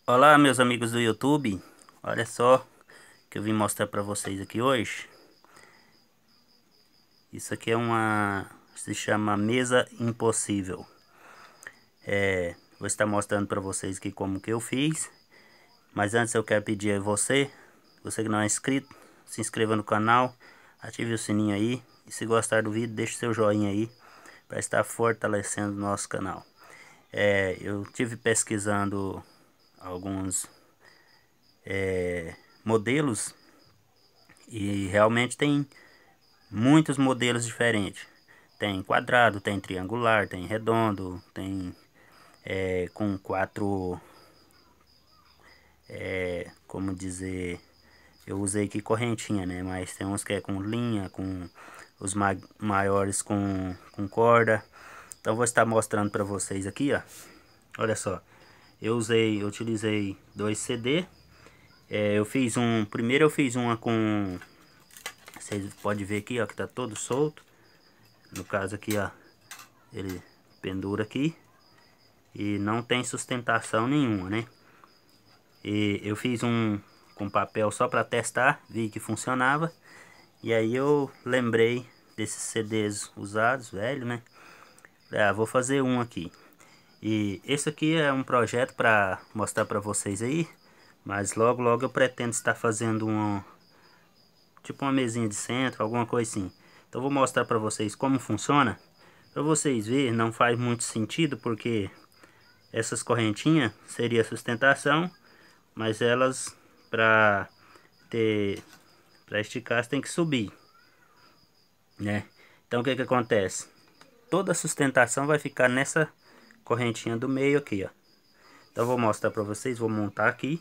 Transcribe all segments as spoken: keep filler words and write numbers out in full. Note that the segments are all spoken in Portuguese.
Olá, meus amigos do YouTube. Olha só que eu vim mostrar para vocês aqui hoje. Isso aqui é uma, se chama mesa impossível. É, vou estar mostrando para vocês aqui como que eu fiz. Mas antes eu quero pedir a você, você que não é inscrito, se inscreva no canal, ative o sininho aí e se gostar do vídeo, deixe seu joinha aí para estar fortalecendo o nosso canal. É, eu tive pesquisando alguns é, modelos e realmente tem muitos modelos diferentes. Tem quadrado, tem triangular, tem redondo, tem é, com quatro, é, como dizer, eu usei aqui correntinha, né? Mas tem uns que é com linha, com os ma maiores com, com corda. Então vou estar mostrando para vocês aqui, ó. Olha só, eu usei, eu utilizei dois C D. É, eu fiz um, primeiro eu fiz uma com, vocês podem ver aqui, ó, que tá todo solto. No caso aqui, ó, ele pendura aqui e não tem sustentação nenhuma, né? E eu fiz um com papel só para testar, vi que funcionava. E aí eu lembrei desses C Ds usados, velho, né? Ah, vou fazer um aqui. E esse aqui é um projeto para mostrar para vocês aí, mas logo logo eu pretendo estar fazendo um tipo uma mesinha de centro, alguma coisa assim. Então vou mostrar para vocês como funciona. Para vocês verem, não faz muito sentido porque essas correntinhas seria sustentação, mas elas para ter para esticar tem que subir, né? Então o que que acontece? Toda a sustentação vai ficar nessa correntinha do meio aqui, ó. Então eu vou mostrar para vocês, vou montar aqui.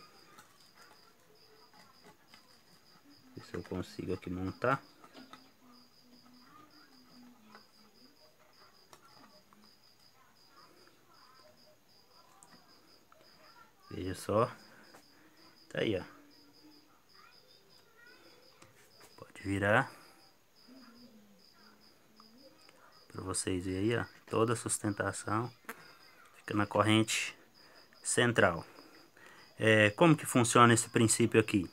Ver se eu consigo aqui montar. Veja só. Tá aí, ó. Pode virar. Para vocês verem aí, ó. Toda a sustentação fica na corrente central. É, como que funciona esse princípio aqui?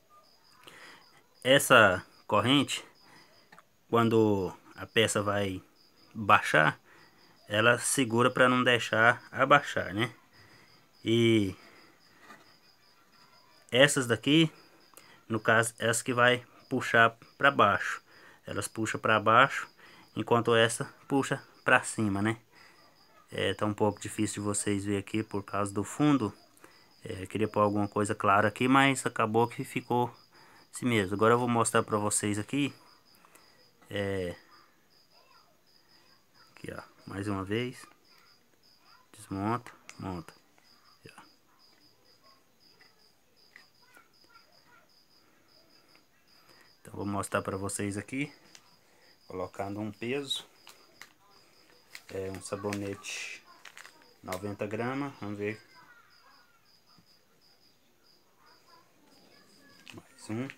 Essa corrente, quando a peça vai baixar, ela segura para não deixar abaixar, né? E essas daqui, no caso, essa que vai puxar para baixo. Elas puxam para baixo, enquanto essa puxa para cima, né? É, tá um pouco difícil de vocês verem aqui por causa do fundo. É, queria pôr alguma coisa clara aqui, mas acabou que ficou assim mesmo. Agora eu vou mostrar para vocês aqui. É, aqui, ó, mais uma vez. Desmonta, monta. Então vou mostrar para vocês aqui, colocando um peso, é um sabonete noventa gramas, vamos ver, mais um,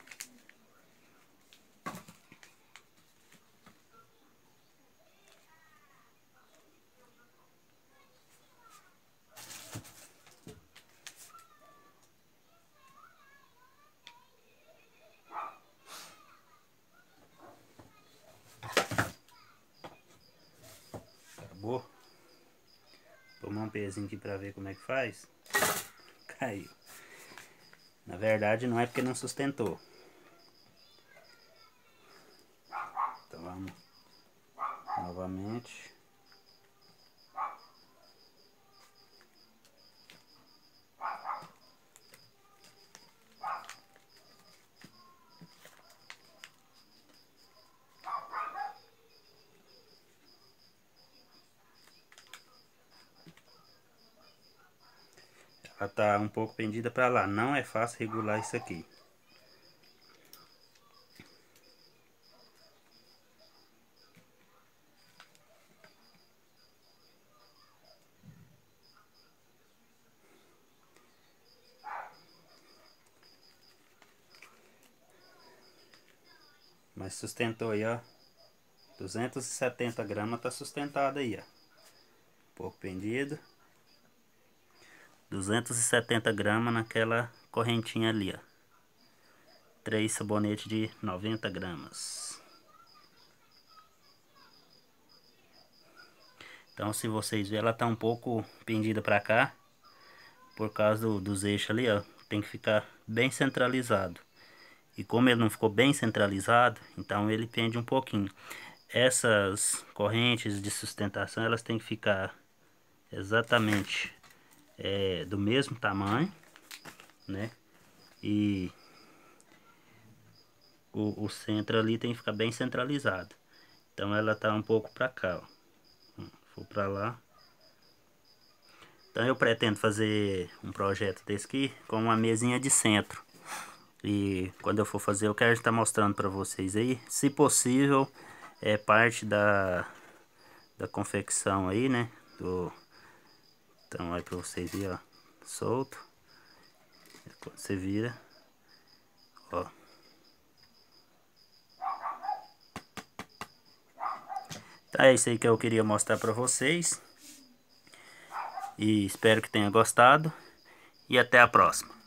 acabou. Tomar um pezinho aqui para ver como é que faz. Caiu. Na verdade não é porque não sustentou. Então vamos novamente. Ela tá um pouco pendida para lá. Não é fácil regular isso aqui. Mas sustentou aí, ó. duzentos e setenta gramas tá sustentado aí, ó. Um pouco pendido. duzentos e setenta gramas naquela correntinha ali, ó. Três sabonetes de noventa gramas. Então, se vocês verem, ela tá um pouco pendida para cá, por causa do, dos eixos ali, ó. Tem que ficar bem centralizado. E como ele não ficou bem centralizado, então ele pende um pouquinho. Essas correntes de sustentação, elas têm que ficar exatamente é, do mesmo tamanho, né? E o, o centro ali tem que ficar bem centralizado. Então ela tá um pouco para cá, ó. Vou para lá. Então eu pretendo fazer um projeto desse aqui com uma mesinha de centro. E quando eu for fazer, eu quero estar mostrando para vocês aí, se possível, é parte da, da confecção aí, né? Do, então aí para vocês verem, ó, solto. Quando você vira, ó. Então é isso aí que eu queria mostrar para vocês. E espero que tenha gostado. E até a próxima.